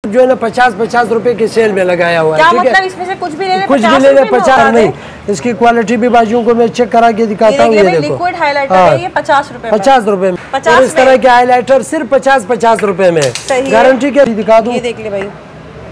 जो है ना 50-50 रुपए की सेल में लगाया हुआ है। क्या मतलब इसमें से कुछ भी ले ले 50 नहीं। इसकी क्वालिटी भी बाजुओं को मैं चेक करा के दिखाता हूँ। ये देखो लिक्विड हाइलाइटर है, ये 50 रुपए 50 रुपए में। और इस तरह के हाइलाइटर सिर्फ 50-50 रुपए में गारंटी के दिखा दूँ। ये देख ले भाई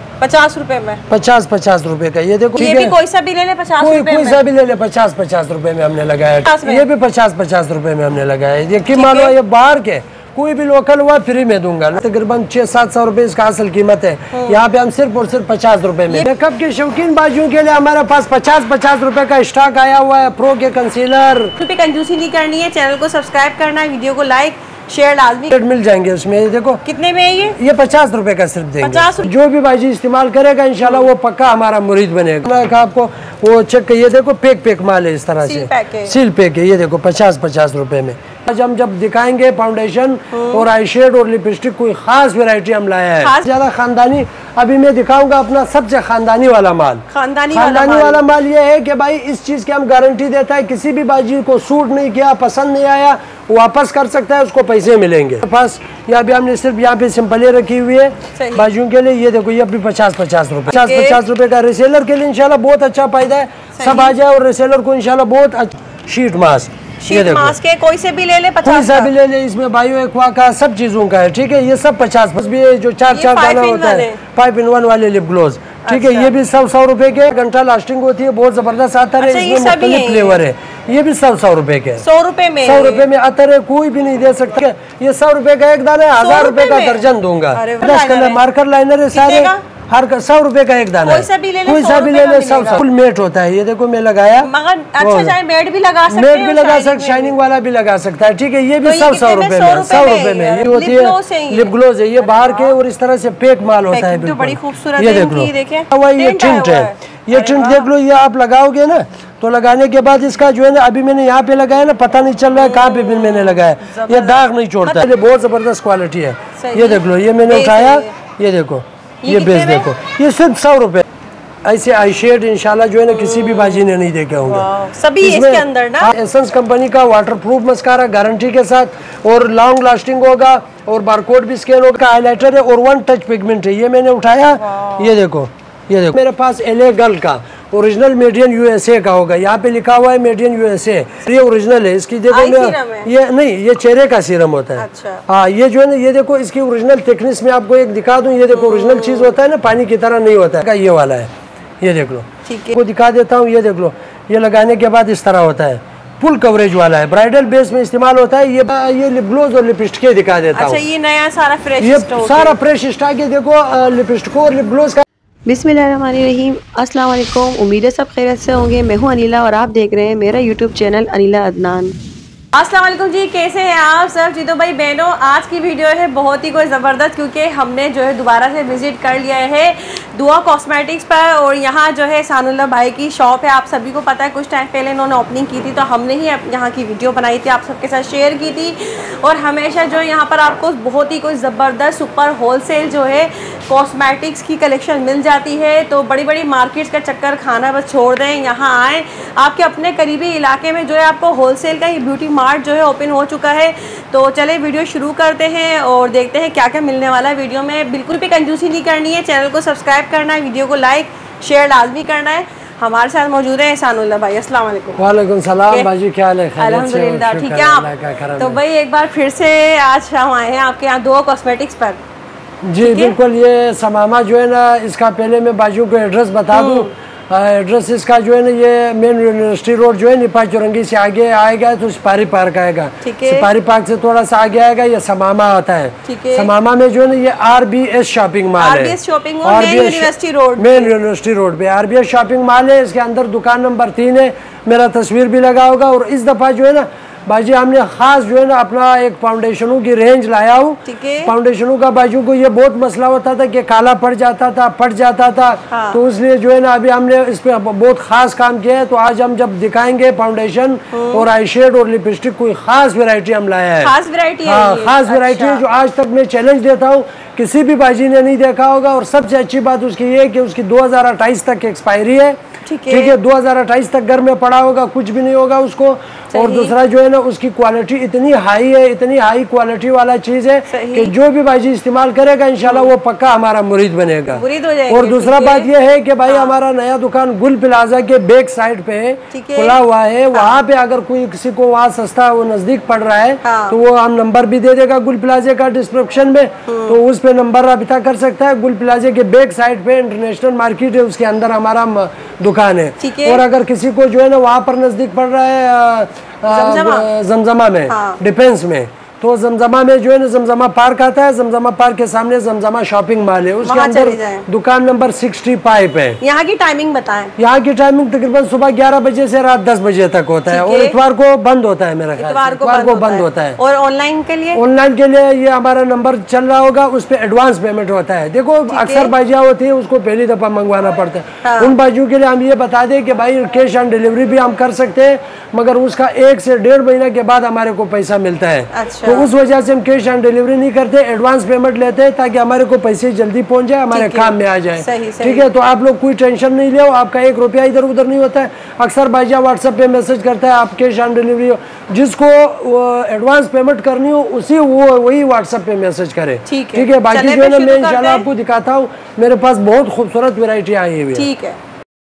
50 रुपए में, 50 रुपए का। ये देखो ये भी कोई सा भी ले ले 50 रुपए में, कोई सा भी ले ले 50 रुपए में हमने लगाया। ये भी 50 रुपए में हमने लगाया। ये कि मान लो ये बाहर के कोई भी लोकल हुआ फ्री में दूंगा। तकरीबन 600-700 रुपए इसका असल कीमत है। यहाँ पे हम सिर्फ और सिर्फ 50 रुपए में। मेकअप के शौकीन बाजुओं के लिए हमारे पास 50 रुपए का स्टॉक आया हुआ है। प्रो के कंसीलर पे कंजूसी नहीं करनी है। चैनल को सब्सक्राइब करना है, वीडियो को लाइक शेयर लाजमी। मिल जाएंगे उसमें। ये देखो कितने में है ये 50 रुपए का सिर्फ देंगे। 50 जो भी बाजी इस्तेमाल करेगा इंशाल्लाह वो पक्का हमारा मुरीद बनेगा। मैं आपको वो चेक, ये देखो पैक माल है इस तरह से, सील पैक है। ये देखो 50 रुपए में। आज हम जब दिखाएंगे फाउंडेशन और आई शेड और लिपस्टिक कोई खास वैरायटी हम लाया है। ज्यादा खानदानी अभी मैं दिखाऊंगा अपना सबसे खानदानी वाला माल। खानदानी वाला माल ये है कि भाई इस चीज की हम गारंटी देता है, किसी भी बाजी को सूट नहीं किया, पसंद नहीं आया, वापस कर सकता है, उसको पैसे मिलेंगे। पास यहाँ भी हमने सिर्फ यहाँ पे सिंपलें रखी हुई है बाजुओं के लिए। ये देखो ये भी 50 रुपए 50 रुपए का। रिसेलर के लिए इंशाल्लाह बहुत अच्छा फायदा है। सब आ जाए और रिसेलर को इंशाल्लाह बहुत अच्छा। शीट मास्क, ये देखो मास्क है, कोई से भी ले ले 50 कोई सा भी ले ले। इसमें बायो एक्वा का सब चीजों का है। ठीक है, ये सब 50 भी है। जो 4 दाना होता है 5 in 1 वाले लिप ग्लोज। ठीक है, ये भी 100 रुपए के। घंटा लास्टिंग होती है, बहुत जबरदस्त आता है। इसमें मुख्तलिफ फ्लेवर है। ये भी 100 रुपए के। 100 रुपए में अतर है, कोई भी नहीं दे सकता। ये 100 रुपए का एक दाना है, 1000 रुपए का दर्जन दूंगा। 10 कलर मार्कर लाइनर है सारे, हर 100 रुपए का एक दाना है। कोई सा भी ले ले 100 फुल मेट होता है। ये देखो मैं लगाया, मगर अच्छा चाहे मेट भी लगा सकते, शाइनिंग वाला भी लगा सकता है। ठीक है, ये भी 100 रुपए में। 100 रुपए में ये होती है लिप ग्लोज है। ये बाहर के और इस तरह से पैक माल होता है। बड़ी खूबसूरत ये देख लो, ये टिंट है। ये टिंट देख लो, ये आप लगाओगे ना तो लगाने के बाद इसका जो है ना, अभी मैंने यहाँ पे लगाया ना, पता नहीं चल रहा है कहाँ पे भी मैंने लगाया। ये दाग नहीं छोड़ता है, बहुत जबरदस्त क्वालिटी है। ये देख लो, ये मैंने उठाया, ये देखो ये बेस देखो, ये सिर्फ 100 रुपए। ऐसे आई शेड इंशाल्लाह जो है ना किसी भी बाजी ने नहीं देखे होंगे। सभी इसके अंदर ना एसेंस कंपनी का वाटरप्रूफ मस्कारा गारंटी के साथ और लॉन्ग लास्टिंग होगा और बारकोड भी स्कैन होगा। हाइलाइटर है और 1 टच पिगमेंट है। ये मैंने उठाया, ये देखो मेरे पास LA गर्ल का ओरिजिनल मेड इन USA का होगा। यहाँ पे लिखा हुआ है मेड इन USA। ये ओरिजिनल है। इसकी देखो ये नहीं, ये चेहरे का सीरम होता है। अच्छा। हाँ, ये जो है ना, ये देखो इसकी ओरिजिनल थिकनेस में आपको एक दिखा दूं। ये देखो ओरिजिनल चीज होता है ना, पानी की तरह नहीं होता है। ये वाला है, ये देख लो, को दिखा देता हूँ। ये देख लो, ये लगाने के बाद इस तरह होता है। फुल कवरेज वाला है, ब्राइडल बेस में इस्तेमाल होता है। ये लिप ग्लोज और लिपस्टिक दिखा देता हूँ। ये नया सारा फ्रेश, ये सारा फ्रेश स्टॉक है। देखो लिपस्टिक और लिप ग्लोज का। बिस्मिल्लाहिर्रहमानिर्रहीम, अस्सलाम वालेकुम। उम्मीद है सब खैरियत से होंगे। मैं हूं अनिला और आप देख रहे हैं मेरा यूट्यूब चैनल अनिला अदनान। अस्सलाम वालेकुम जी, कैसे हैं आप सब जी? तो भाई बहनों, आज की वीडियो है बहुत ही कोई ज़बरदस्त, क्योंकि हमने जो है दोबारा से विज़िट कर लिया है दुआ कॉस्मेटिक्स पर। और यहाँ जो है सानुल्लाह भाई की शॉप है। आप सभी को पता है, कुछ टाइम पहले इन्होंने ओपनिंग की थी तो हमने ही यहाँ की वीडियो बनाई थी, आप सबके साथ शेयर की थी। और हमेशा जो है यहाँ पर आपको बहुत ही कोई ज़बरदस्त सुपर होलसेल जो है कॉस्मेटिक्स की कलेक्शन मिल जाती है। तो बड़ी बड़ी मार्केट्स का चक्कर खाना बस छोड़ दें, यहाँ आएँ। आपके अपने करीबी इलाके में जो है आपको होलसेल का ही ब्यूटी मार्ट जो है ओपन हो चुका है। तो चले वीडियो शुरू करते हैं और देखते हैं क्या क्या मिलने वाला है वीडियो में। बिल्कुल भी कंजूसी नहीं करनी है। चैनल को सब्सक्राइब करना है, वीडियो को लाइक शेयर लाजमी करना है। हमारे साथ मौजूद है सानुल्लाह भाई। अस्सलाम वालेकुम। वालेकुम सलाम बाजी, क्या हाल है? अल्हम्दुलिल्लाह, ठीक है आप? तो भाई एक बार फिर से आज हम आए हैं आपके यहाँ दुआ कॉस्मेटिक्स पर। जी बिल्कुल, ये समामा जो है ना, इसका पहले मैं बाजू को एड्रेस बता दूं। एड्रेस इसका जो है ना, ये मेन यूनिवर्सिटी रोड जो है निपा चौरंगी से आगे आएगा तो सिपारी पार्क आएगा। सिपारी पार्क से थोड़ा सा आगे आएगा, ये समामा आता है। समामा में जो है ना, ये RBS शॉपिंग माल है। मेन यूनिवर्सिटी रोड पे RBS शॉपिंग माल है। इसके अंदर दुकान नंबर 3 है। मेरा तस्वीर भी लगा होगा। और इस दफा जो है ना बाजी, हमने खास जो है ना अपना एक फाउंडेशनों की रेंज लाया हूँ। फाउंडेशनों का बाजू को ये बहुत मसला होता था कि काला पड़ जाता था, फट जाता था। हाँ। तो इसलिए जो है ना अभी हमने इस पे बहुत खास काम किया है। तो आज हम जब दिखाएंगे फाउंडेशन और आई शेड और लिपस्टिक, कोई खास वैरायटी हम लाया है। खास वैरायटी है? हाँ, खास वैरायटी है जो आज तक मैं चैलेंज देता हूँ किसी भी बाजी ने नहीं देखा होगा। और सबसे अच्छी बात उसकी ये है कि उसकी 2028 तक एक्सपायरी है, ठीक है। 2028 तक घर में पड़ा होगा, कुछ भी नहीं होगा उसको। और दूसरा जो है ना, उसकी क्वालिटी इतनी हाई है, इतनी हाई क्वालिटी वाला चीज है कि जो भी बाजी इस्तेमाल करेगा इंशाल्लाह वो पक्का हमारा मुरीद बनेगा, मुरीद हो जाएगा। और दूसरा बात ये है कि भाई हमारा नया दुकान गुल प्लाजा के बैक साइड पे खुला हुआ है, वहाँ पे अगर कोई किसी को वहाँ सस्ता वो नजदीक पड़ रहा है तो वो हम नंबर भी दे देगा गुल प्लाजे का डिस्क्रिप्शन में, तो उस पे नंबर राबिता कर सकता है। गुल प्लाजे के बैक साइड पे इंटरनेशनल मार्केट है, उसके अंदर हमारा दुकान है। और अगर किसी को जो है ना वहाँ पर नजदीक पड़ रहा है जमजमा में, डिफेंस में, तो जमजमा में जो है ना जमजमा पार्क आता है, जमजमा पार्क के सामने जमजमा शॉपिंग मॉल है, उसके अंदर दुकान नंबर 65 है। यहाँ की टाइमिंग बताएं। यहाँ की टाइमिंग तकरीबन सुबह 11 बजे से रात 10 बजे तक होता है, और इतवार को बंद होता है, मेरा ख्याल इतवार को बंद होता है। और ऑनलाइन के लिए? ऑनलाइन के लिए ये हमारा नंबर चल रहा होगा, उस पर एडवांस पेमेंट होता है। देखो अक्सर बाजियाँ होती है उसको पहली दफा मंगवाना पड़ता है, उन बाजियों के लिए हम ये बता दें कि भाई कैश ऑन डिलीवरी भी हम कर सकते हैं, मगर उसका 1 से 1.5 महीने के बाद हमारे को पैसा मिलता है। तो उस वजह से हम कैश ऑन डिलीवरी नहीं करते, एडवांस पेमेंट लेते हैं ताकि हमारे को पैसे जल्दी पहुंच जाए, हमारे काम में आ जाए। ठीक है, तो आप लोग कोई टेंशन नहीं ले, आपका 1 रुपया इधर उधर नहीं होता है। अक्सर भाईजा व्हाट्सएप पे मैसेज करता है आप कैश ऑन डिलीवरी, जिसको एडवांस पेमेंट करनी हो उसी वही व्हाट्सएप पे मैसेज करे। ठीक है, बाकी जो है ना मैं इंशाल्लाह आपको दिखाता हूँ, मेरे पास बहुत खूबसूरत वेरायटी आई हुई है। ठीक है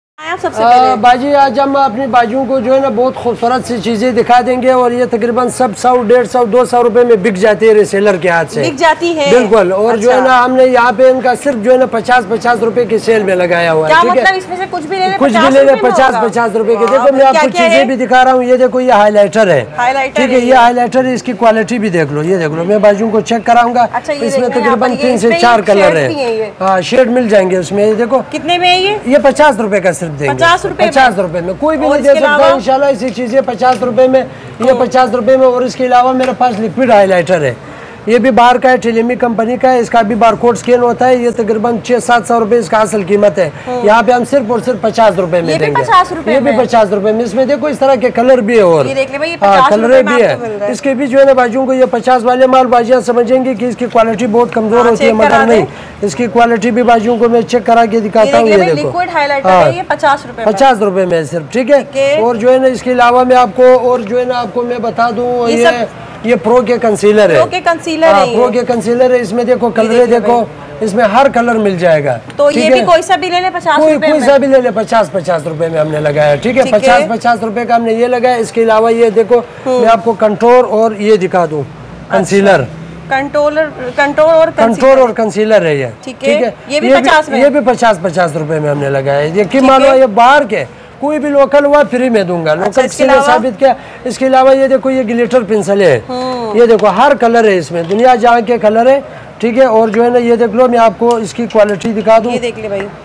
बाजी, आज हम अपनी बाजियों को जो है ना बहुत खूबसूरत सी चीजें दिखा देंगे, और ये तकरीबन सब 100, 150, 200 रुपए में बिक जाती है, रिसेलर के हाथ से बिक जाती है। बिल्कुल। और जो है ना हमने यहाँ पे इनका सिर्फ जो है ना 50-50 रुपए की सेल में लगाया हुआ है। ठीक है, इसमें से कुछ भी ले ले 50-50 रुपए के। देखो मैं आपको चीजें भी दिखा रहा हूँ, ये देखो ये हाईलाइटर है, ठीक है, ये हाईलाइटर है, इसकी क्वालिटी भी देख लो, ये देख लो, मैं बाजियों को चेक कराऊंगा। इसमें तकरीबन 3 से 4 कलर है, हाँ शेड मिल जाएंगे उसमें। ये देखो कितने में है ये 50 रुपए का सिर्फ देंगे, 50 रुपए में, कोई भी नहीं दे सकता इंशाल्लाह ऐसी चीजें 50 रुपए में, ये 50 रुपए में। और इसके अलावा मेरे पास लिक्विड हाईलाइटर है, ये भी बाहर का है, टेलेमी कंपनी का है, इसका भी बारकोड स्कैन होता है, ये तकरीबन 600-700 रुपए इसका असल कीमत है। यहाँ पे हम सिर्फ और सिर्फ 50 रुपए में देंगे, ये भी 50 रुपए में। इसमें देखो इस तरह के कलर भी है, और हाँ कलर भी है। इसके भी जो है ना बाजियों को ये 50 वाले माल बाजियाँ समझेंगे कि इसकी क्वालिटी बहुत कमजोर होती है, मगर नहीं, इसकी क्वालिटी भी बाजियों को मैं चेक करा के दिखाता हूँ। ये देखो 50 रुपए में सिर्फ, ठीक है। और जो है ना इसके अलावा मैं आपको और जो है ना आपको मैं बता दूँ, ये प्रो के कंसीलर है, प्रो के कंसीलर है। इसमें देखो कलर, देखो इसमें हर कलर मिल जाएगा। तो ये भी कोई सा भी ले ले 50 रुपए में, कोई सा भी ले ले 50-50 रुपए में हमने लगाया। ठीक है, 50-50 रुपए का हमने ये लगाया। इसके अलावा ये देखो मैं आपको कंट्रोल और ये दिखा दूँ, कंसीलर, कंट्रोल और कंसीलर है ये। ठीक है, ये भी 50-50 रुपए में हमने लगाया। ये कि मान लो ये बाहर के कोई भी लोकल हुआ फ्री में दूंगा, लोकल से साबित किया। इसके अलावा ये देखो ये ग्लिटर पेंसिल है, ये देखो हर कलर है इसमें, दुनिया जहाँ के कलर है। ठीक है, और जो है ना ये देख लो, मैं आपको इसकी क्वालिटी दिखा दूँ, ये देख ले भाई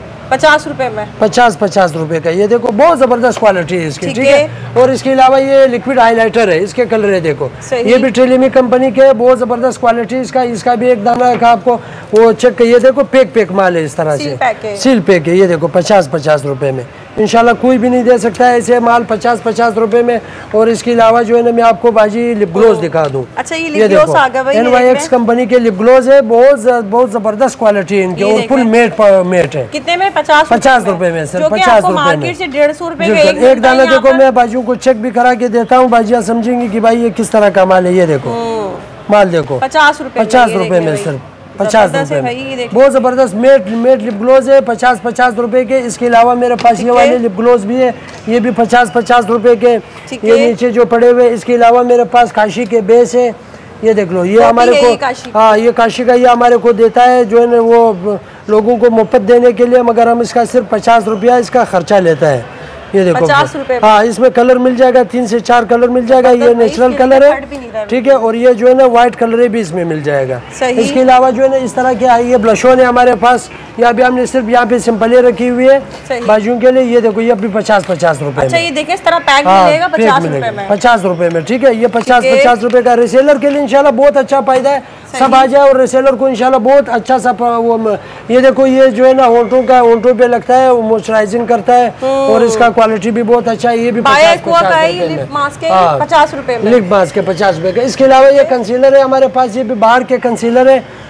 50 रुपए में, 50 रुपए का। ये देखो बहुत जबरदस्त क्वालिटी है इसकी। ठीक है, और इसके अलावा ये लिक्विड हाईलाइटर है, इसके कलर है देखो, ये भी टेलेमी कंपनी के, बहुत जबरदस्त क्वालिटी इसका भी एक दाना का आपको वो चेक, ये देखो पैक माल है, इस तरह से सील पैक है। ये देखो 50 रुपए में, इंशाल्लाह कोई भी नहीं दे सकता है ऐसे माल 50 रुपए में। और इसके अलावा जो है ना मैं आपको बाजी लिप ग्लोज दिखा दूँ। अच्छा, ये देखो NYX कंपनी के लिप ग्लोज है, बहुत जबरदस्त क्वालिटी है इनकी, और फुल मेट है। कितने में? 50 रुपए में, सिर्फ 50 रुपए में, 150 रुपए एक दाना। देखो मैं बाजियों को चेक भी करा के देता हूँ, बाजियाँ समझेंगी कि भाई ये किस तरह का माल है। ये देखो माल देखो 50 रुपए में, सिर्फ 50 रुपए में, बहुत जबरदस्त मेट लिप ग्लोज है, 50 रुपए के। इसके अलावा मेरे पास ये वाले लिप ग्लोज भी है, ये भी 50 रुपए के, ये नीचे जो पड़े हुए। इसके अलावा मेरे पास काशी के बेस है, ये देख लो, ये हमारे को, हाँ ये काशी का ये हमारे को देता है जो है ना वो लोगों को मुफ्त देने के लिए, मगर हम इसका सिर्फ 50 रुपया इसका खर्चा लेता है। ये देखो 50 रुपए, हाँ इसमें कलर मिल जाएगा, 3 से 4 कलर मिल जाएगा। ये नेचुरल कलर है, ठीक है, और ये जो है ना व्हाइट कलर भी इसमें मिल जाएगा। इसके अलावा जो है ना इस तरह के ये ब्लशोन है हमारे पास, यहाँ पे हमने सिर्फ यहाँ पे सिंपल रखी हुई है बाजुओं के लिए। ये देखो ये भी 50 रुपए। अच्छा, ये देखिए इस तरह पैक मिलेगा 50 रुपए में, 50 रुपए में। ठीक है, ये 50 रुपए का रिसेलर के लिए इंशाल्लाह बहुत अच्छा फायदा है, सब आ जाए और रिसेलर को इंशाल्लाह बहुत अच्छा सा वो। ये देखो ये जो है ना होंठों पे लगता है, वो मॉइस्चराइजिंग करता है, और इसका क्वालिटी भी बहुत अच्छा है। ये भी 50 रुपए में, 50 रुपए में, लिप मास्क के 50 रुपए का। इसके अलावा ये कंसीलर है हमारे पास, ये भी बाहर के कंसीलर है,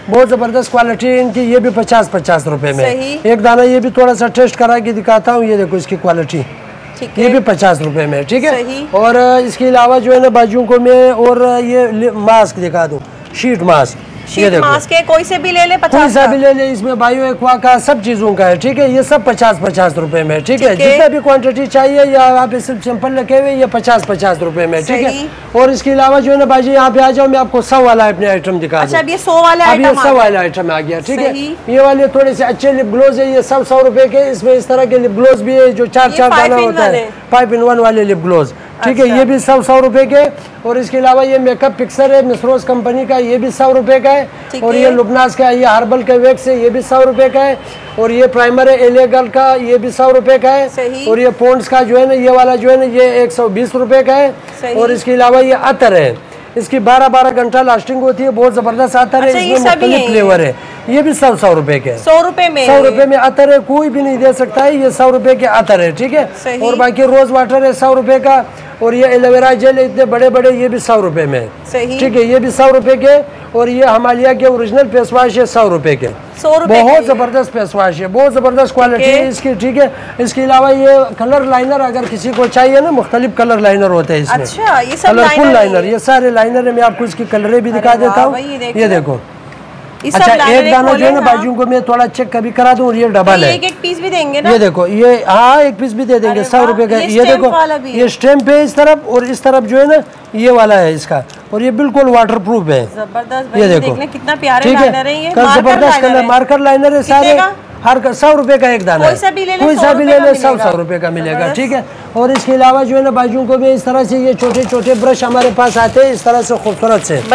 बहुत जबरदस्त क्वालिटी इनकी। ये भी 50-50 रुपए में। एक दाना ये भी थोड़ा सा टेस्ट करा के दिखाता हूँ। ये देखो इसकी क्वालिटी, ये भी 50 रुपए में, ठीक है। और इसके अलावा जो है ना बाजुओं को मैं और ये मास्क दिखा दूँ, शीट मास्क। शीट मास्क है, कोई से भी ले ले, 50 कोई सा भी ले ले, इसमें बायो एक्वा का सब चीजों का है, ठीक है। ये सब 50-50 रुपए में, ठीक है। जितना भी क्वांटिटी चाहिए या आप सिर्फ सिंपल रखे हुए ये 50-50 रुपए में, ठीक है। और इसके अलावा जो है ना बाजी यहाँ पे आ जाओ, मैं आपको 100 वाला अपने आइटम दिखा दूं। अच्छा, अब ये 100 वाला आइटम, अब ये 100 वाला आइटम आ गया, ठीक है। ये वाले थोड़े से अच्छे लिप ग्लोज है, ये सब 100 रुपए के। इसमें इस तरह के लिप ग्लोज भी है जो 4-4 दाना होता है, 5 in 1 वाले लिप ग्लोज, ठीक है। ये भी 100 रुपए के। और इसके अलावा ये मेकअप पिक्सर है मिसरोज कंपनी का, ये भी 100 रुपए का है। और ये लुबनास का, ये हर्बल के वैक्स है, ये भी 100 रुपए का है। और ये प्राइमर है एलेगल का, ये भी 100 रुपए का है। और ये पॉन्ड्स का जो है ना, ये वाला जो है ना, ये 120 रुपए का है। और इसके अलावा ये अतर है, इसकी 12-12 घंटा लास्टिंग होती है, बहुत जबरदस्त अतर है। इसमें मुख्तलिफ फ्लेवर है, ये भी 100 रुपए के, 100 रुपए में, 100 रुपए में अतर है। कोई भी नहीं दे सकता है, ये 100 रुपए के अतर है, ठीक है। और बाकी रोज वाटर है 100 रुपए का। और ये एलोवेरा जेल इतने बड़े बड़े, ये भी 100 रुपए में, ठीक है। ये भी 100 रुपए के। और ये हिमालय के ओरिजिनल फेस वॉश है 100 रुपए के, 100 रुपए। बहुत जबरदस्त फेस वॉश है, बहुत जबरदस्त क्वालिटी है इसकी, ठीक है। इसके अलावा ये कलर लाइनर अगर किसी को चाहिए ना, मुख्तलिफ कलर लाइनर होते हैं इसमें। अच्छा, ये सब कलरफुल लाइनर, ये सारे लाइनर है। मैं आपको इसकी कलरें भी दिखा देता हूँ, ये देखो। अच्छा, एक दाना जो है ना बाजू को मैं थोड़ा चेक कभी करा दूं। और ये डबल है, एक पीस भी देंगे ना? ये देखो, ये हाँ एक पीस भी दे देंगे 100 रुपए का। ये देखो, ये स्टैम्प है इस तरफ, और इस तरफ जो है ना ये वाला है इसका। और ये बिल्कुल वाटर प्रूफ है, जबरदस्त। ये देखो कितना प्यारे लाइनर है, ये जबरदस्त कलर मार्कर लाइनर है सारे। हर 100 रुपए का एक दाना है, कोई सा भी ले ले 100 रुपए का मिलेगा, ठीक है। और इसके अलावा जो है ना बाजू को भी इस तरह से ये छोटे छोटे ब्रश हमारे पास आते हैं इस तरह से खूबसूरत से,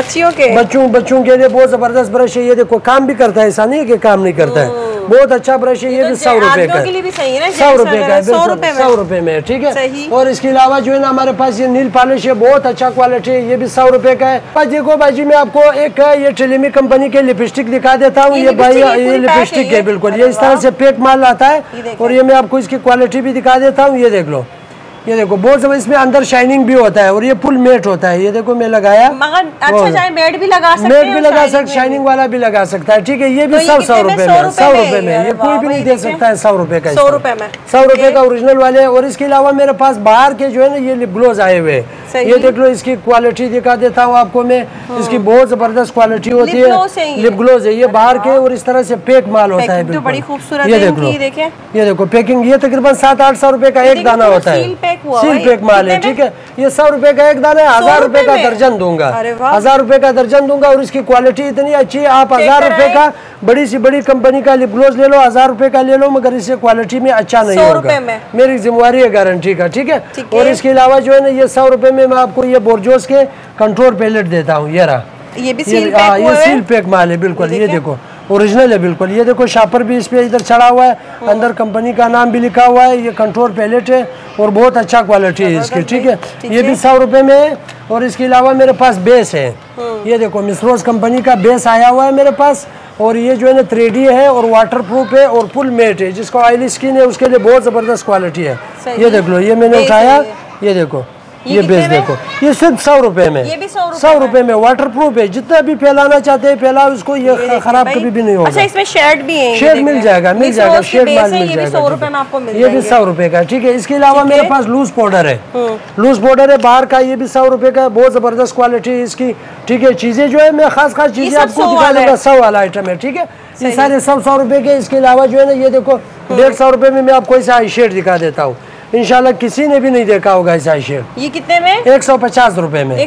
बच्चों के लिए बहुत जबरदस्त ब्रश है। ये देखो काम भी करता है, ऐसा नहीं है कि काम नहीं करता है, बहुत अच्छा ब्रश है। ये भी 100 रुपए का, 100 रुपए का, 100 रुपए में, ठीक है। और इसके अलावा जो है ना हमारे पास ये नील पॉलिश है, बहुत अच्छा क्वालिटी है, ये भी 100 रुपए का है। देखो बाजी मैं आपको एक ये टेलीमी कंपनी के लिपस्टिक दिखा देता हूँ। ये भाई ये लिपस्टिक है बिल्कुल, ये इस तरह से पैक माल आता है। और ये मैं आपको इसकी क्वालिटी भी दिखा देता हूँ, ये देख लो, ये देखो बहुत जबरदस्त। इसमें अंदर शाइनिंग भी होता है और ये फुल मेट होता है। ये देखो मैं लगाया, मगर अच्छा चाहे मेट भी लगा सकते हैं, मेट भी लगा सकते, शाइनिंग वाला भी लगा सकता है, ठीक है। ये भी 100 रुपए में, 100 रुपए में, ये कोई भी नहीं दे सकता है 100 रुपए का, 100 रुपए में, 100 रुपए का ओरिजिनल वाले। और इसके अलावा मेरे पास बाहर के जो है ना ये लिप ग्लोज आए हुए, ये देख लो, इसकी क्वालिटी दिखा देता हूँ आपको मैं। इसकी बहुत जबरदस्त क्वालिटी होती है, लिप ग्लोज है ये बाहर के। और इस तरह से पैक माल होता है, तो बड़ी खूबसूरत ये देख लो, ये देखो पैकिंग। ये तकरीबन 700-800 रुपए का एक दाना होता है, सील पैक माल है, ठीक है। ये 100 रुपए का एक दाना है, 1000 रुपए का दर्जन दूंगा, 1000 रुपए का दर्जन दूंगा। और इसकी क्वालिटी इतनी अच्छी है, आप 1000 रुपए का बड़ी सी बड़ी कंपनी का लिप ग्लोज ले लो, 1000 रुपए का ले लो, मगर इससे क्वालिटी में अच्छा नहीं होगा, मेरी जिम्मेवारी है गारंटी का, ठीक है। और इसके अलावा जो है ना ये 100 रुपए में मैं आपको ये बोर्जोस के कंट्रोल पैलेट देता हूँ। ये रहा, ये भी ये सील पैक माल है बिल्कुल, ये देखो ओरिजिनल है बिल्कुल। ये देखो शापर भी इस पे इधर चढ़ा हुआ है, अंदर कंपनी का नाम भी लिखा हुआ है। ये कंट्रोल पैलेट है और बहुत अच्छा क्वालिटी है इसकी, ठीक है। ये भी 100 रुपए में है। और इसके अलावा मेरे पास बेस है, ये देखो मिसरोज कंपनी का बेस आया हुआ है मेरे पास। और ये जो है ना 3D है और वाटर प्रूफ है और फुल मेट है, जिसको ऑयली स्किन है उसके लिए बहुत जबरदस्त क्वालिटी है। ये देख लो, ये मैंने उठाया, ये देखो, ये बेस देखो, ये सिर्फ 100 रुपए में, 100 रुपए में वाटर प्रूफ है। जितना भी फैलाना चाहते हैं फैलाओ उसको, ये खराब कभी भी नहीं होगा। अच्छा, इसमें शेड भी है, शेड मिल जाएगा, शेड माल मिल जाएगा, 100 रुपए में आपको मिल ये भी 100 रुपए का, ठीक है। इसके अलावा मेरे पास लूज पाउडर है, लूज पाउडर है बाहर का, ये भी 100 रुपए का, बहुत जबरदस्त क्वालिटी है इसकी, ठीक है। चीजें जो है मैं खास चीजें आपको दिखा दूंगा, 100 वाला आइटम है, ठीक है। ये सारे 100 रुपए के। इसके अलावा जो है ना ये देखो 150 रुपए में मैं आपको ऐसा आई शेड दिखा देता हूँ, इंशाल्लाह किसी ने भी नहीं देखा होगा ऐसा शेड। ये कितने में? 150 रुपए में,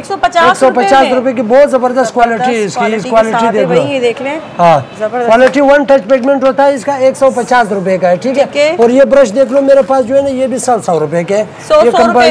150 रुपए की बहुत जबरदस्त क्वालिटी है इसकी। इस क्वालिटी देख लो, हाँ क्वालिटी 1 टच पिगमेंट होता है इसका, 150 रुपए का है, ठीक है। और ये ब्रश देख लो मेरे पास जो है ना ये भी 100 रुपए के, ये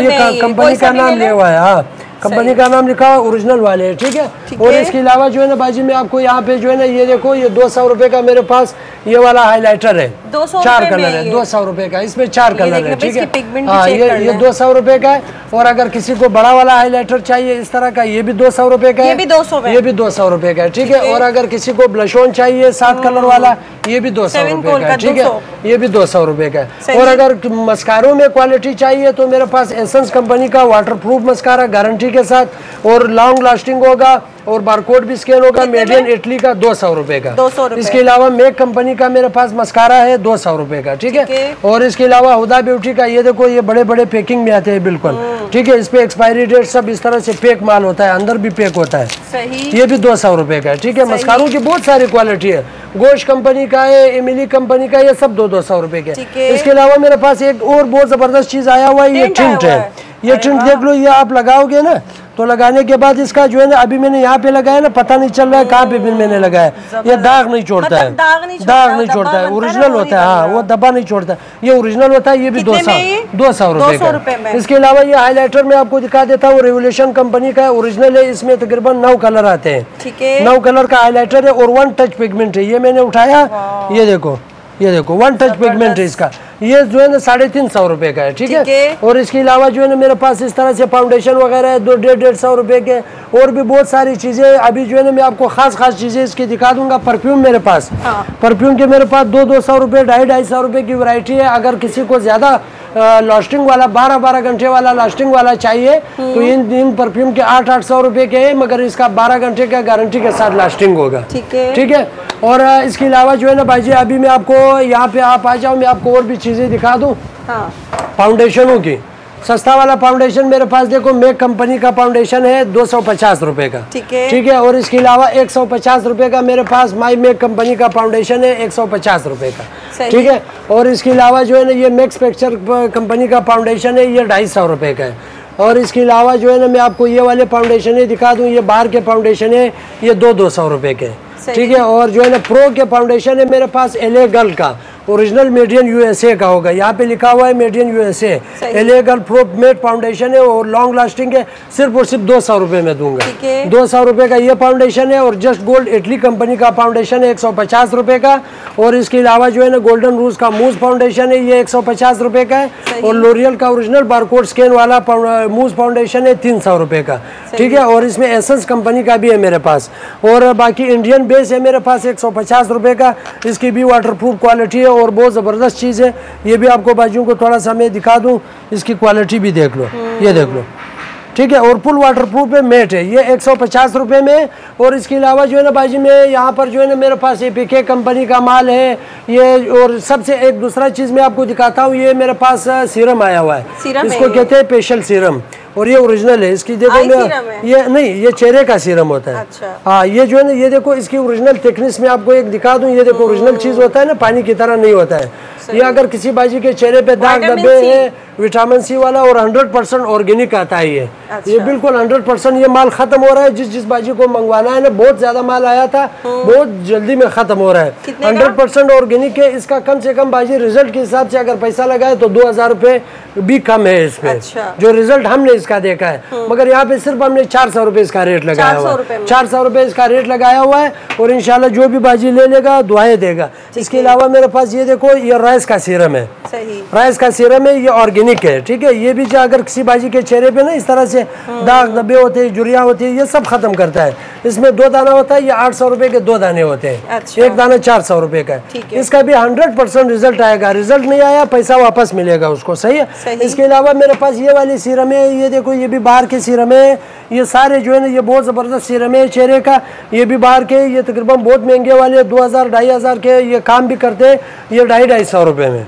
कंपनी का नाम लिया हुआ है, हाँ कंपनी का नाम लिखा हुआ ओरिजिनल वाले है, ठीक है। और इसके अलावा जो है ना बाजी में आपको यहाँ पे जो है ना ये देखो, ये 200 रुपए का मेरे पास ये वाला हाइलाइटर है, 4 कलर है, 200 रुपए का, इसमें 4 कलर है, ठीक है। हाँ ये 200 रुपए का है। और अगर किसी को बड़ा वाला हाइलाइटर चाहिए इस तरह का, ये भी 200 रुपए का है, ये भी 200 रुपए का है, ठीक है। और अगर किसी को ब्लश ऑन चाहिए 7 कलर वाला, ये भी 200 रुपए का है, ठीक है, ये भी 200 रुपए का है। और अगर मस्कारों में क्वालिटी चाहिए तो मेरे पास एसेंस कंपनी का वाटर प्रूफ मस्कारा गारंटी के साथ और लॉन्ग लास्टिंग होगा और बारकोड भी स्कैन होगा। मेड इन इटली का 200 रुपए का। 200 रुपए। इसके अलावा मेक कंपनी का मेरे पास मस्कारा है 200 रुपए का, ठीक है। और इसके अलावा हुदा ब्यूटी का ये देखो, ये बड़े बड़े पैकिंग में आते हैं बिल्कुल, ठीक है। इस पे एक्सपायरी डेट सब इस तरह से पैक माल होता है, अंदर भी पैक होता है। सही। ये भी 200 रुपए का है, ठीक है। मस्कारों की बहुत सारी क्वालिटी है, गोश कंपनी का है, एमिली कंपनी का, ये सब 200 रुपए के। इसके अलावा मेरे पास एक और बहुत जबरदस्त चीज आया हुआ है, ये टिंट है। ये टिंट देख लो, ये आप लगाओगे ना तो लगाने के बाद इसका जो है ना, अभी मैंने यहाँ पे लगाया ना, पता नहीं चल रहा है कहाँ पे भी मैंने लगाया। ये दाग नहीं छोड़ता है, दाग नहीं छोड़ता है, ओरिजिनल होता है। हाँ, वो दबा नहीं छोड़ता, ये ओरिजिनल होता है। ये भी 200 रुपए का। इसके अलावा ये हाईलाइटर में आपको दिखा देता हूँ, रेवोल्यूशन कंपनी का है, ओरिजिनल है। इसमें तकरीबन 9 कलर आते हैं, 9 कलर का हाईलाइटर है और 1 टच पिगमेंट है। ये मैंने उठाया, ये देखो, ये देखो 1 टच पिगमेंट है इसका। ये जो है ना 350 रुपए का है, ठीक है। और इसके अलावा जो है ना मेरे पास इस तरह से फाउंडेशन वगैरह है 150 रुपए के, और भी बहुत सारी चीजें। अभी जो है ना मैं आपको खास चीजें इसकी दिखा दूंगा। परफ्यूम मेरे पास, परफ्यूम के मेरे पास 200 रुपए, 250 रुपए की वैरायटी है। अगर किसी को ज्यादा लास्टिंग वाला 12 घंटे वाला लास्टिंग वाला चाहिए तो इन परफ्यूम के 800 रुपए के है, मगर इसका 12 घंटे का गारंटी के साथ लास्टिंग होगा, ठीक है। और इसके अलावा जो है ना भाई जी, अभी मैं आपको यहाँ पे आप आ जाओ, मैं आपको और भी चीजें दिखा दूँ। फाउंडेशनों की सस्ता वाला फाउंडेशन मेरे पास देखो, मेक कंपनी का फाउंडेशन है 250 रुपए का, ठीक है। और इसके अलावा 150 रुपए का मेरे पास माई मेक कंपनी का फाउंडेशन है 150 रुपए का, ठीक है। और इसके अलावा जो है ना ये मैक्स पिक्चर कंपनी का फाउंडेशन है, ये 250 रुपए का है। और इसके अलावा जो है ना मैं आपको ये वाले फाउंडेशन है दिखा दूं, ये बाहर के फाउंडेशन है, ये 200 रुपए के, ठीक है। और जो है ना प्रो के फाउंडेशन है मेरे पास LA गर्ल का, ओरिजिनल मेड इन USA का होगा, यहाँ पे लिखा हुआ है made in USA। LA girl pro matte foundation है और लॉन्ग लास्टिंग है, सिर्फ और सिर्फ 200 रुपए में दूंगा। 200 रुपए का ये फाउंडेशन है। और जस्ट गोल्ड इटली कंपनी का फाउंडेशन है 150 रुपए का। और इसके अलावा जो है ना गोल्डन रूज का मूज फाउंडेशन है, ये 150 रुपए का है। और लोरियल का ओरिजिनल बारकोड स्कैन वाला मूज फाउंडेशन है 300 रुपए का, ठीक है। और इसमें एसेंस कंपनी का भी है मेरे पास। और बाकी इंडियन बेस है मेरे पास 150 रुपए का, इसकी भी वाटरप्रूफ क्वालिटी है और बहुत ज़बरदस्त चीज़ है। ये भी आपको बाजू को थोड़ा सा मैं दिखा दूं, इसकी क्वालिटी भी देख लो, ये देख लो, ठीक है। और फुल वाटरप्रूफ है, मेट है, ये 150 रुपए में। और इसके अलावा जो है ना बाजी में यहाँ पर जो है ना मेरे पास APK कंपनी का माल है ये। और सबसे एक दूसरा चीज़ मैं आपको दिखाता हूँ, ये मेरे पास सीरम आया हुआ है, इसको कहते हैं फेशियल सीरम, और ये ओरिजिनल है। इसकी देखो ये नहीं, ये चेहरे का सीरम होता है। अच्छा। हाँ, ये जो है ना ये देखो, इसकी ओरिजिनल थिकनेस में आपको एक दिखा दूं, ये देखो ओरिजिनल चीज होता है ना, पानी की तरह नहीं होता है ये। अगर किसी बाजी के चेहरे पे दाग धब्बे हैं, विटामिन C वाला और 100% ऑर्गेनिक आता है ये। अच्छा। ये बिल्कुल 100%। ये माल खत्म हो रहा है, जिस बाजी को मंगवाना है ना, बहुत ज्यादा माल आया था, बहुत जल्दी में खत्म हो रहा है। 100% ऑर्गेनिक है। इसका कम से कम बाजी रिजल्ट के हिसाब से अगर पैसा लगाए तो 2000 रुपए भी कम है इसमें। अच्छा। जो रिजल्ट हमने इसका देखा है, मगर यहाँ पे सिर्फ हमने 400 रुपए इसका रेट लगाया हुआ है, 400 रुपए इसका रेट लगाया हुआ है। और इंशाल्लाह जो भी बाजी ले लेगा दुआएं देगा। इसके अलावा मेरे पास ये देखो, ये राइस का सीरम है, राइस का सीरम है, ये ऑर्गेनिक है, ठीक है। ये भी जो अगर किसी बाजी के चेहरे पे ना इस तरह से दाग धब्बे होते हैं, जुरिया होती है, ये सब खत्म करता है। इसमें 2 दाना होता है, ये 800 रुपए के 2 दाने होते हैं। अच्छा। एक दाना 400 रुपए का है। इसका भी 100% रिजल्ट आएगा। रिजल्ट नहीं आया पैसा वापस मिलेगा उसको, सही है। इसके अलावा मेरे पास ये वाली सीरम है, ये देखो, ये भी बाहर के सीरम है। ये सारे जो है ना ये बहुत जबरदस्त सीरम है चेहरे का, ये भी बाहर के, ये तकरीबन बहुत महंगे वाले 2000 2500 के ये काम भी करते हैं। ये 250 रुपए में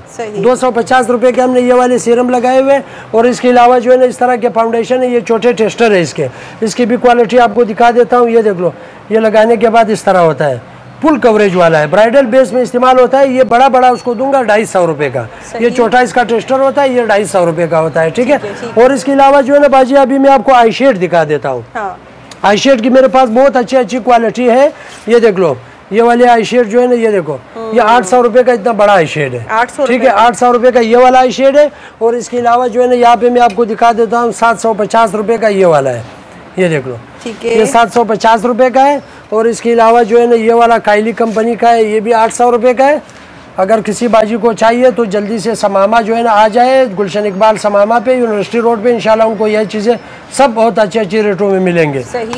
250 रुपए के हमने ये वाले सीरम लगाए हुए। और इसके अलावा जो है ना इस तरह के फाउंडेशन है, ये छोटे टेस्टर है इसके, इसकी भी क्वालिटी आपको दिखा देता हूँ। ये देख लो, ये लगाने के बाद इस तरह होता है, फुल कवरेज वाला है, ब्राइडल बेस में इस्तेमाल होता है। ये बड़ा उसको दूंगा 250 रुपए का। ये छोटा इसका टेस्टर होता है, ये 250 रुपए का होता है, ठीक है। और इसके अलावा जो है ना बाजी, अभी मैं आपको आई शेड दिखा देता हूँ। आई शेड की मेरे पास बहुत अच्छी क्वालिटी है। ये देख लो, ये वाले आई शेड जो है ना, ये देखो, ये 800 रुपए का इतना बड़ा आई शेड है, ठीक है। 800 रुपए का ये वाला आई शेड है। और इसके अलावा जो है ना यहाँ पे मैं आपको दिखा देता हूँ 750 रुपए का ये वाला है, ये देख लो, ये 750 रुपए का है। और इसके अलावा जो है ना ये वाला काइली कंपनी का है, ये भी 800 रुपए का है। अगर किसी बाजी को चाहिए तो जल्दी से समामा जो है ना आ जाए, गुलशन इकबाल समामा पे, यूनिवर्सिटी रोड पे। इंशाल्लाह उनको यह चीज़ें सब बहुत अच्छे रेटों में मिलेंगे।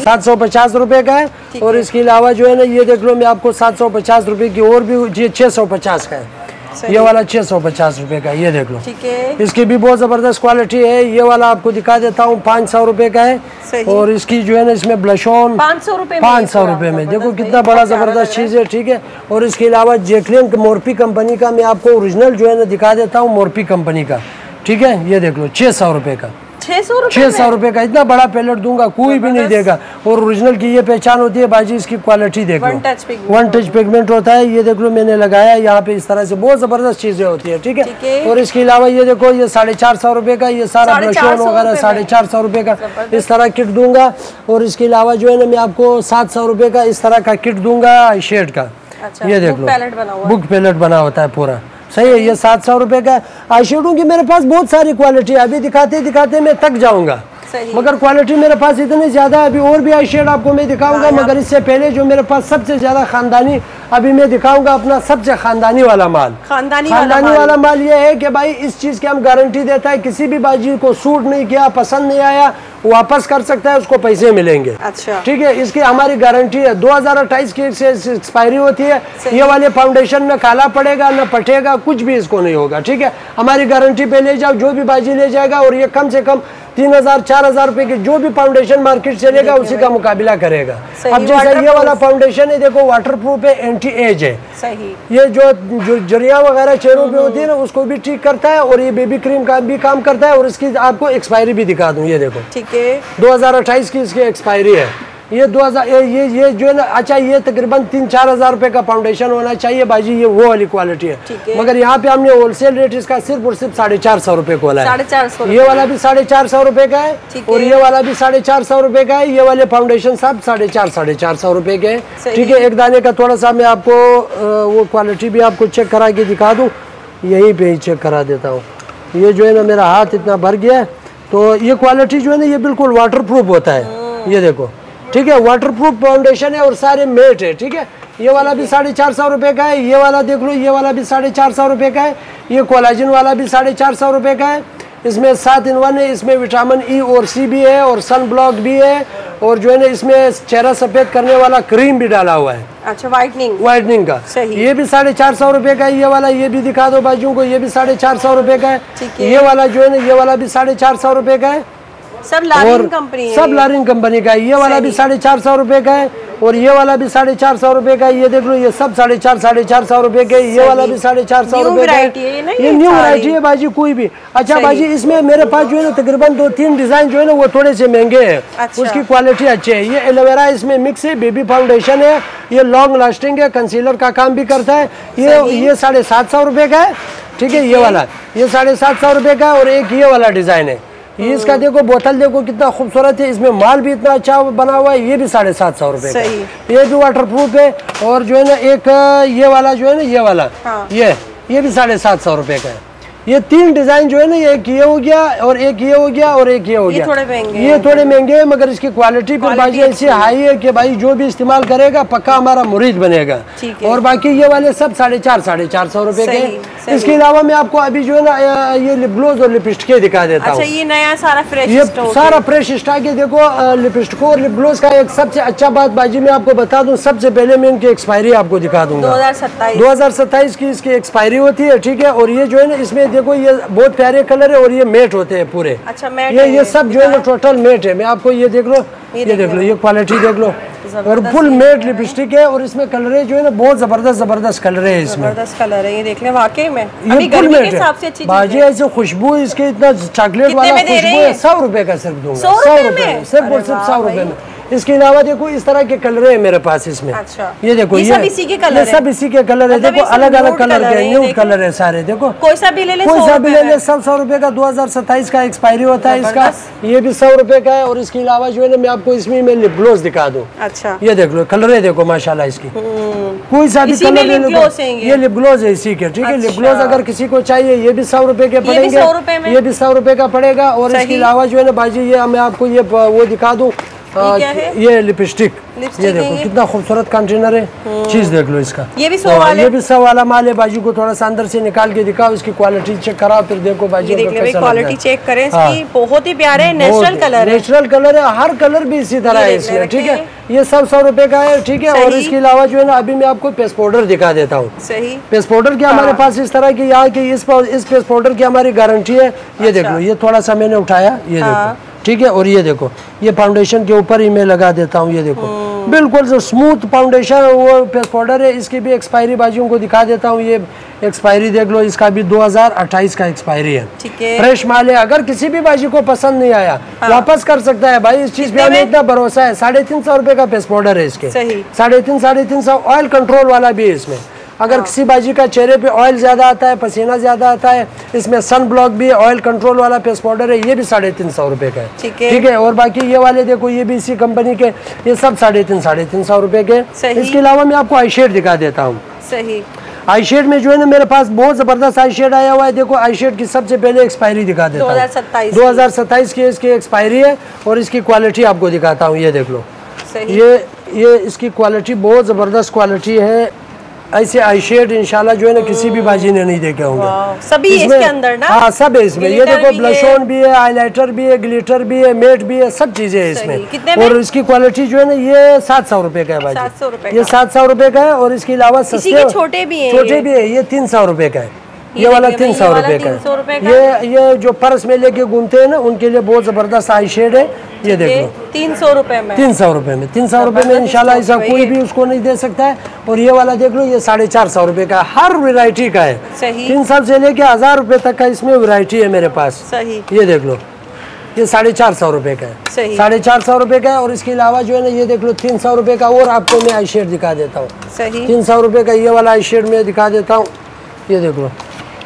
750 रुपए का है। और इसके अलावा जो है ना ये देख लो, मैं आपको 750 रुपए की और भी, ये 650 का है, ये वाला 650 रुपए का, ये देख लो। ठीक है, इसकी भी बहुत जबरदस्त क्वालिटी है। ये वाला आपको दिखा देता हूँ, 500 रुपए का है। और इसकी जो है ना इसमें ब्लश ऑन 500 रुपए में, देखो कितना बड़ा जबरदस्त चीज है। ठीक है, और इसके अलावा जैकलिन मोरपी कंपनी का मैं आपको ओरिजिनल जो है ना दिखा देता हूँ, मोरपी कंपनी का। ठीक है, ये देख लो 600 रुपए का, 600 रुपए का। इतना बड़ा पैलेट दूंगा, कोई भी नहीं देगा। और ओरिजिनल की ये पहचान होती है बाजी, इसकी क्वालिटी देख लो, वन टच पिगमेंट होता है। ये देख लो मैंने लगाया यहाँ पे, इस तरह से बहुत जबरदस्त चीजें होती है। ठीक है, और इसके अलावा ये देखो ये 450 रुपए का, ये सारा ब्लशॉन वगैरह 450 रुपए का इस तरह किट दूंगा। और इसके अलावा जो है ना मैं आपको 700 रुपए का इस तरह का किट दूंगा शेड का। ये देख लो, बुक पैलेट बना होता है पूरा, सही है। ये 700 रुपए का। आई शेडो की मेरे पास बहुत सारी क्वालिटी है, अभी दिखाते दिखाते मैं थक जाऊंगा, मगर क्वालिटी मेरे पास इतनी ज्यादा है। अभी और भी आई शेड आपको मैं दिखाऊंगा, मगर इससे पहले जो मेरे पास सबसे ज्यादा खानदानी अभी मैं दिखाऊंगा अपना सबसे खानदानी वाला माल। खानदानी वाला माल ये है कि भाई इस चीज की हम गारंटी देता है, किसी भी बाजी को सूट नहीं किया, पसंद नहीं आया, वापस कर सकता है, उसको पैसे मिलेंगे। अच्छा, ठीक है, इसकी हमारी गारंटी है। 2028 की एक्सपायरी होती है। ये वाले फाउंडेशन में काला पड़ेगा न पटेगा, कुछ भी इसको नहीं होगा। ठीक है, हमारी गारंटी पे ले जाओ, जो भी बाजी ले जाएगा। और ये कम से कम 3000-4000 रुपए की जो भी फाउंडेशन मार्केट से लेगा उसी का मुकाबला करेगा। अब जैसे ये वाला फाउंडेशन है, देखो वाटर प्रूफ है, एंटी एज है। सही, ये जो जरिया वगैरह चेहरों पे होती है ना उसको भी ठीक करता है, और ये बेबी क्रीम का भी काम करता है। और इसकी आपको एक्सपायरी भी दिखा दूं, ये देखो। ठीक है, 2028 की इसकी एक्सपायरी है। ये 2000 ये जो है ना, अच्छा ये तकरीबन 3-4 हजार रुपए का फाउंडेशन होना चाहिए बाजी, ये वो वाली क्वालिटी है। मगर यहाँ पे हमने होलसेल रेट इसका सिर्फ और सिर्फ 450 रुपए को है। 450, ये वाला भी 450 रुपए का है, और ये वाला भी 450 रुपए का है। ये वाले फाउंडेशन सब 450 रुपए के है। ठीक है, एक दाने का थोड़ा सा मैं आपको वो क्वालिटी भी आपको चेक करा के दिखा दूँ, यही पे ही चेक करा देता हूँ। ये जो है ना मेरा हाथ इतना भर गया है, तो ये क्वालिटी जो है ना ये बिल्कुल वाटर प्रूफ होता है। ये देखो, ठीक है, वाटर प्रूफ फाउंडेशन है और सारे मेट है। ठीक है, ये वाला भी 450 रुपए का है। ये वाला देख लो, ये वाला भी 450 रुपए का है। ये कोलाजन वाला भी 450 रुपए का है। इसमें 7 in 1 है, इसमें विटामिन ई और सी भी है, और सन ब्लॉक भी है, और जो है ना इसमें चेहरा सफेद करने वाला क्रीम भी डाला हुआ है। अच्छा, वाइटनिंग का। ये भी 450 रुपए का है। ये वाला ये भी दिखा दो बाजियों को, ये भी 450 रुपए का है। ये वाला जो है ना ये वाला भी 450 रुपए का है। सब लारिंग कंपनी है, सब लारिंग कंपनी का है। ये वाला भी 450 रुपए का है, और ये वाला भी 450 रुपए का है। ये देख लो, ये सब 450 रुपए के। ये वाला भी 450 रुपए का है। ये न्यू वैरायटी है बाजी, कोई भी। अच्छा बाजी, इसमें मेरे पास जो है ना तकरीबन 2-3 डिजाइन जो है ना वो थोड़े से महंगे हैं। अच्छा, उसकी क्वालिटी अच्छी है। ये एलोवेरा इसमें मिक्स है, बेबी फाउंडेशन है, ये लॉन्ग लास्टिंग है, कंसीलर का काम भी करता है। ये 750 रुपए का है। ठीक है, ये वाला ये 750 रुपए का है। और एक ये वाला डिजाइन है, ये इसका देखो बोतल देखो कितना खूबसूरत है, इसमें माल भी इतना अच्छा बना हुआ है। ये भी 750 रुपए का, ये भी वाटर प्रूफ है। और जो है ना एक ये वाला जो है ना ये वाला, हाँ, ये भी 750 रुपए का है। ये 3 डिजाइन जो है ना, एक ये हो गया, और एक ये हो गया, और एक ये हो गया। ये थोड़े महंगे हैं, मगर इसकी क्वालिटी पर बाजी ऐसी हाई है कि भाई जो भी इस्तेमाल करेगा पक्का हमारा मुरीद बनेगा। और बाकी ये वाले सब 450 रुपए के। इसके अलावा मैं आपको अभी जो है ना ये लिप ग्लोज और लिपस्टिक दिखा देता हूँ। ये नया सारा फ्रेश, ये सारा फ्रेश स्टॉक है। देखो लिपस्टिक और लिप ग्लोज का एक सबसे अच्छा बात बाजी मैं आपको बता दूं, सबसे पहले मैं इनकी एक्सपायरी आपको दिखा दूंगा। 2027 की इसकी एक्सपायरी होती है। ठीक है, और ये जो है ना इसमें देखो ये बहुत प्यारे कलर है, और ये मेट होते हैं पूरे। अच्छा, मेट ये सब जो है ना टोटल मेट है। मैं आपको ये देख लो, ये देख लो, ये क्वालिटी देख लो, और फुल मेट लिपस्टिक है। और इसमें कलर जो है ना बहुत जबरदस्त कलर है, इसमें जबरदस्त कलर है। ये देख ले, वाकई में अभी गर्मी के हिसाब से अच्छी बाजी ऐसे खुशबू इसके इतना चॉकलेट वाला खुशबू है। 100 रुपए का सिर्फ दूंगा, 100 रुपए सिर्फ और सिर्फ 100 रुपए में। इसके अलावा देखो इस तरह के कलर है मेरे पास इसमें। अच्छा, ये देखो, ये सब इसी के कलर है। देखो अलग अलग कलर के न्यू कलर है सारे। देखो कोई सा भी ले ले, 100 रुपए का। 2027 का एक्सपायरी होता है इसका। ये भी 100 रुपए का है। और इसके अलावा जो है ना मैं आपको इसमें मैं लिप ग्लोज दिखा दूं। अच्छा, ये देख लो, कलर है देखो माशाल्लाह इसकी, कोई सा भी कलर ले लो। ये लिप ग्लोज है इसी के। ठीक है, लिप ग्लोज अगर किसी को चाहिए ये भी 100 रुपए के पड़ेंगे, ये भी 100 रुपए का पड़ेगा। और इसके अलावा जो है ना बाजी ये मैं आपको ये वो दिखा दूं, ये लिपस्टिक, ये देखो कितना खूबसूरत कंटेनर है, चीज देख लो इसका। ये भी 100 वाला, ये भी 100 वाला माल है। बाजू को थोड़ा सा अंदर से निकाल के दिखाओ, इसकी क्वालिटी चेक कराओ, फिर देखो बाजू क्वालिटी चेक करें इसकी। बहुत ही प्यारे नेचुरल कलर है, नेचुरल कलर है, हर कलर भी इसी तरह है इसमें, ठीक है। ये सब 100 रुपए का है, ठीक है। और इसके अलावा जो है ना, अभी मैं आपको पेस्ट पाउडर दिखा देता हूँ। सही, पेस्ट पाउडर की हमारे पास इस तरह की, यहाँ की इस पेस्ट पाउडर की हमारी गारंटी है। ये देख लो, ये थोड़ा सा मैंने उठाया, ये देखो, ठीक है। और ये देखो, ये फाउंडेशन के ऊपर ही मैं लगा देता हूँ, ये देखो बिल्कुल जो स्मूथ फाउंडेशन वो पेस्ट पाउडर है। इसकी भी एक्सपायरी बाजियों को दिखा देता हूँ। ये एक्सपायरी देख लो, इसका भी 2028 का एक्सपायरी है, ठीक है। फ्रेश माल है। अगर किसी भी बाजी को पसंद नहीं आया, वापस कर सकता है भाई, इस चीज पे हमें इतना भरोसा है। 350 रुपए का पेस्ट पाउडर है इसके, 350 ऑयल कंट्रोल वाला भी है इसमें। अगर किसी बाजी का चेहरे पे ऑयल ज्यादा आता है, पसीना ज्यादा आता है, इसमें सन ब्लॉक भी ऑयल कंट्रोल वाला पेस्ट पाउडर है, ये भी 350 रुपए का है, ठीक है। और बाकी ये वाले देखो, ये भी इसी कंपनी के, ये सब 350 रुपए के। इसके अलावा मैं आपको आई शेड दिखा देता हूँ। सही, आई शेड में जो है ना, मेरे पास बहुत जबरदस्त आई शेड आया हुआ है। देखो आई शेड की सबसे पहले एक्सपायरी दिखा देता हूँ, 2027 की इसकी एक्सपायरी है। और इसकी क्वालिटी आपको दिखाता हूँ, ये देख लो। ये इसकी क्वालिटी बहुत जबरदस्त क्वालिटी है। ऐसे आई शेड इंशाल्लाह जो है ना, किसी भी बाजी ने नहीं देखे होंगे। सभी इसके अंदर ना, हाँ सब है इसमें। ये देखो, ब्लश ऑन भी है, हाइलाइटर भी है, ग्लिटर भी है, मेट भी है, सब चीजें है इसमें। और इसकी क्वालिटी जो है ना, ये 700 रुपए का है बाजी, 700 रुपए, ये 700 रुपए का है। और इसके अलावा सस्ते छोटे भी है, ये 300 रुपए का है। ये वाला 300 रुपए का है। ये जो पर्स में लेके घूमते हैं ना, उनके लिए बहुत जबरदस्त आई शेड है। ये देख लो, 300 रुपए में, 300 रुपए में, 300 रुपए में इंशाल्लाह ऐसा कोई भी उसको नहीं दे सकता है। और ये वाला देख लो, ये 450 रुपए का, हर वैरायटी का है। 300 से लेके 1000 रुपए तक का इसमें वैरायटी है मेरे पास। ये देख लो, ये 450 रुपए का है, 450 रुपए का है। और इसके अलावा जो है ना, ये देख लो 300 रुपए का। और आपको मैं आई शेड दिखा देता हूँ, 300 रुपए का ये वाला आई शेड में दिखा देता हूँ। ये देख लो,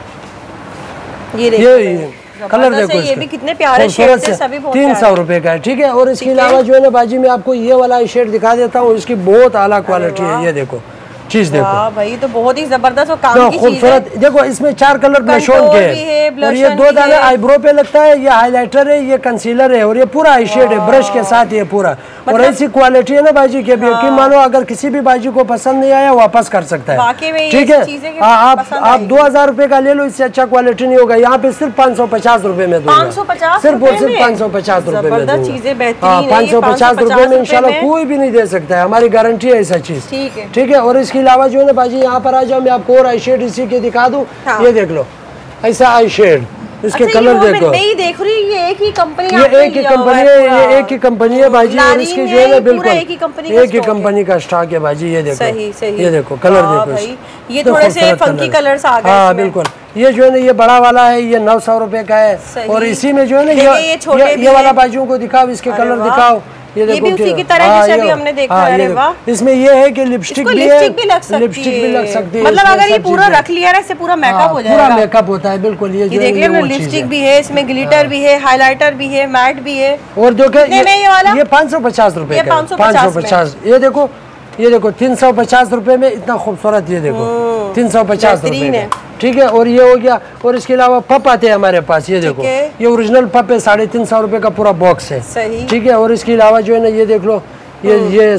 ये कलर देखो, ये भी कितने प्यारे शेड है, सभी 300 रुपए का है, ठीक है। और इसके अलावा जो है ना बाजी, मैं आपको ये वाला शेड दिखा देता हूँ। इसकी बहुत आला क्वालिटी है, ये देखो चीज देखो भाई, तो बहुत ही जबरदस्त और काम की खूबसूरत। देखो इसमें 4 कलर ब्लश ऑन के है, और ये 2 दाने आईब्रो पे लगता है, ये हाइलाइटर है, ये कंसीलर है, और ये पूरा आई शेड है ब्रश के साथ, ये पूरा। और ऐसी क्वालिटी है ना बाजी के भी, यकीन मानो अगर किसी भी बाजी को पसंद नहीं आया, वापस कर सकता है, ठीक है। आप 2000 रुपए का ले लो, इससे अच्छा क्वालिटी नहीं होगा। यहाँ पे सिर्फ 550 रुपए में दूंगा, सिर्फ और सिर्फ 550 रुपए में दूंगा। 550 रुपए में इंशाल्लाह कोई भी नहीं दे सकता है, हमारी गारंटी है ऐसा चीज, ठीक है। और इसके अलावा जो है ना बाजी, यहाँ पर आ जाओ, मैं आपको और आई शेड इसी के दिखा दूं। ये देख लो, ऐसा आई शेड, इसके कलर देखो। मैं देख रही हूँ, ये एक ही कंपनी, ये एक ही कंपनी है, ये एक ही कंपनी है बाजी। और इसकी जो है ना बिल्कुल एक ही कंपनी का स्टॉक है बाजी। ये देखो, ये देखो कलर देखो, ये थोड़े से फंकी कलर्स आ गए। हाँ बिल्कुल, ये जो है ना, ये बड़ा वाला है, ये 900 रुपए का है। और इसी में जो है ना, ये वाला बाजियों को दिखाओ, इसके कलर दिखाओ। ये देखो, ये भी उसी की तरह जैसे अभी हमने देखा है। वाह, इसमें ये है कि लिपस्टिक भी है, लिपस्टिक भी लग सकती है। मतलब अगर ये पूरा रख लिया ना, इससे पूरा मेकअप हो जाएगा, पूरा मेकअप होता है बिल्कुल। ये देख लिया, लिपस्टिक भी है, इसमें ग्लिटर भी है, हाइलाइटर भी है, मैट भी है। और देखो ये 550 रुपए का, 550। ये देखो, ये देखो 350 रुपए में इतना खूबसूरत, ये देखो 350 रुपए, ठीक है। और ये हो गया। और इसके अलावा पप आते हैं हमारे पास, ये देखो, ये ओरिजिनल पप है, 350 रुपए का पूरा बॉक्स है, ठीक है। और इसके अलावा जो है ना, ये देख लो, ये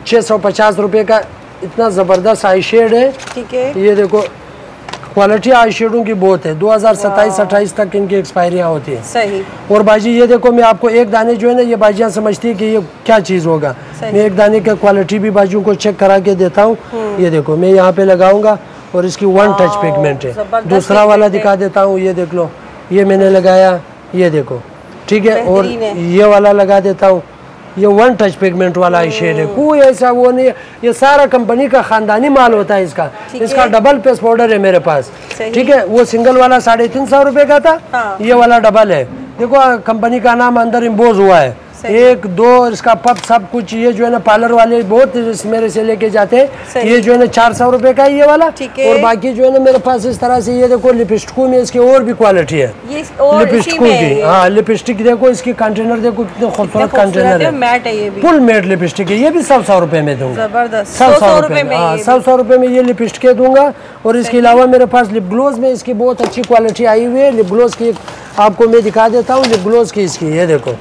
650 रुपए का इतना जबरदस्त आई शेड है, ठीक है। ये देखो क्वालिटी आई शेडों की बहुत है, 2027-28 तक इनकी एक्सपायरियाँ होती है, सही। और बाजी ये देखो, मैं आपको एक दाने जो है ना, ये बाजियाँ समझती है कि ये क्या चीज़ होगा, मैं एक दाने का क्वालिटी भी बाजियों को चेक करा के देता हूँ। ये देखो, मैं यहाँ पे लगाऊंगा, और इसकी 1 टच पिगमेंट है। दूसरा वाला दिखा देता हूँ, ये देख लो, ये मैंने लगाया, ये देखो, ठीक है। और ये वाला लगा देता हूँ, ये 1 टच पिगमेंट वाला आई शेड है, कोई ऐसा वो नहीं है। ये सारा कंपनी का खानदानी माल होता है इसका डबल पेस्ट पाउडर है मेरे पास, ठीक है। वो सिंगल वाला 350 रुपए का था, ये वाला डबल है। देखो कंपनी का नाम अंदर इम्पोज हुआ है, 1, 2 इसका पप सब कुछ। ये जो है ना, पार्लर वाले बहुत मेरे से लेके जाते हैं। ये जो है ना 400 रुपए का है ये वाला। और बाकी जो है ना मेरे पास इस तरह से, ये देखो लिपस्टिकों में इसकी और भी क्वालिटी है, लिपस्टिकों की। हाँ लिपस्टिक देखो, इसकी कंटेनर देखो, कितने खूबसूरत कंटेनर है, फुल मेट लिपस्टिक है। ये भी 100 रुपए में दूंगा, 100 रुपए में। हाँ 100 रुपए में ये लिपस्टिक दूंगा। और इसके अलावा मेरे पास लिप ग्लोज में इसकी बहुत अच्छी क्वालिटी आई हुई है। लिप ग्लोज की आपको मैं दिखा देता हूँ, लिप ग्लोज की इसकी, ये देखो,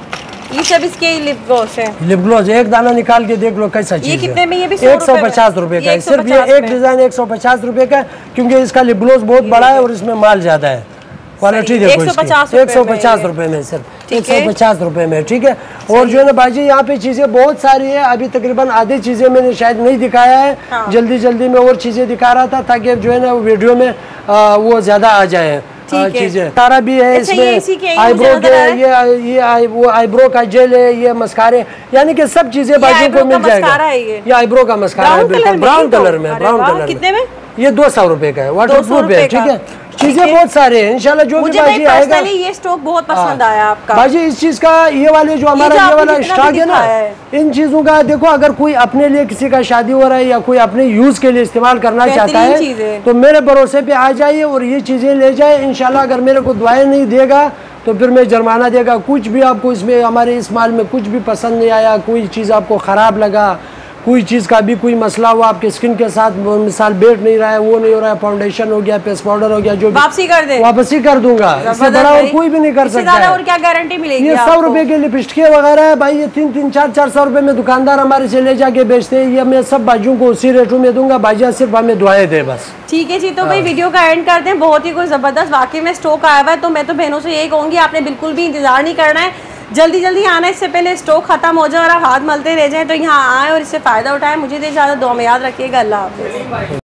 ये सब इसके लिप ग्लॉस है। लिप ग्लॉस एक दाना निकाल के देख लो कैसा चीज है। ये कितने में? ये भी 150 रुपए का है। सिर्फ ये एक डिजाइन 150 रुपए का, क्योंकि इसका लिप ग्लॉस बहुत बड़ा है और इसमें माल ज्यादा है। क्वालिटी देखो 150 रुपए में, सिर्फ 150 रुपए में, ठीक है। और जो है ना भाई जी यहाँ पे चीजें बहुत सारी है, अभी तकरीबन आधी चीजें मैंने शायद नहीं दिखाया है। जल्दी जल्दी में और चीजें दिखा रहा था ताकि जो है ना वीडियो में वो ज्यादा आ जाए चीजें। सारा भी है इसमें, आईब्रो के ये वो आईब्रो का जेल है, ये मस्कारे, यानी कि सब चीजें बाजू को मिल जाएगा। ये आईब्रो का मस्कारा है, बिल्कुल ब्राउन कलर में। ब्राउन कलर कितने में? ये 200 रुपए का है, वाटरप्रूफ है, ठीक है। चीजें बहुत सारे हैं, इंशाल्लाह जो भी बाजी आएगा। ये स्टॉक बहुत पसंद आया आपका बाजी। इस चीज का ये वाले जो हमारा ये वाला स्टॉक है ना, इन चीजों का देखो, अगर कोई अपने लिए किसी का शादी हो रहा है या कोई अपने यूज के लिए इस्तेमाल करना चाहता है तो मेरे भरोसे पे आ जाइए और ये चीजें ले जाए इंशाल्लाह। अगर मेरे को दुआएं नहीं देगा तो फिर मैं जुर्माना देगा। कुछ भी आपको इसमें हमारे इस माल में कुछ भी पसंद नहीं आया, कोई चीज़ आपको ख़राब लगा, कोई चीज़ का भी कोई मसला हुआ आपके स्किन के साथ, मिसाल बैठ नहीं रहा है, वो नहीं हो रहा है, फाउंडेशन हो गया, फेस पाउडर हो गया, जो वापसी कर दे, वापसी कर दूंगा। इससे बड़ा और कोई भी नहीं कर सकता है। और क्या गारंटी मिलेगी? ये 100 रुपए के लिपस्टिक वगैरह है भाई, ये 300-400 रुपए में दुकानदार हमारे से ले जाके बेचते हैं। ये मैं सब बाजू को उसी रेटों में दूंगा। बाजिया सिर्फ हमें दुआएं दे बस। ठीक है जी, तो भाई वीडियो का एंड करते हैं। बहुत ही कोई जबरदस्त वाकई में स्टॉक आया हुआ है, तो मैं तो बहनों से यही कहूँगी आपने बिल्कुल भी इंतजार नहीं करना है, जल्दी जल्दी आना है, इससे पहले स्टॉक खत्म हो जाए और आप हाथ मलते रह जाएं। तो यहाँ आए और इससे फ़ायदा उठाएं। मुझे तो ज़्यादा दुआ में याद रखिएगा। अल्लाह हाफ़िज़।